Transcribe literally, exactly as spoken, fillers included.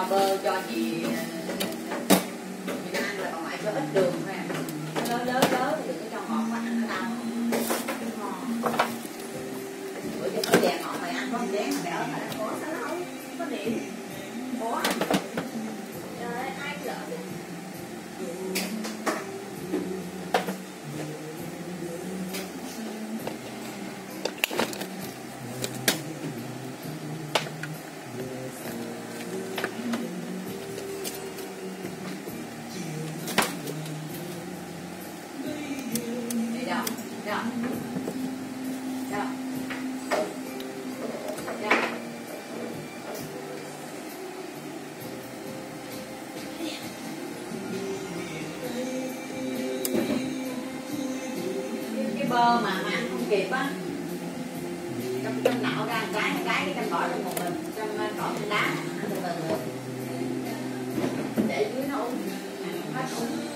cho bơ cho chị chị ăn là bà ngoại cho ít đường thôi à. Lớn lớn lớn thì đừng có cho ngọt quá ăn nó đau. Bữa giờ có đèn ngọt mày ăn có một đèn mà đỡ mà có sao nó không có điện có. Trời ơi ai lỡ đi. Bơ mà mà ăn không kịp á, trong trong nạo ra một cái một cái cái bỏ trong một mình trong bỏ trong đá ăn từ từ để dưới nó uống ăn hết uống.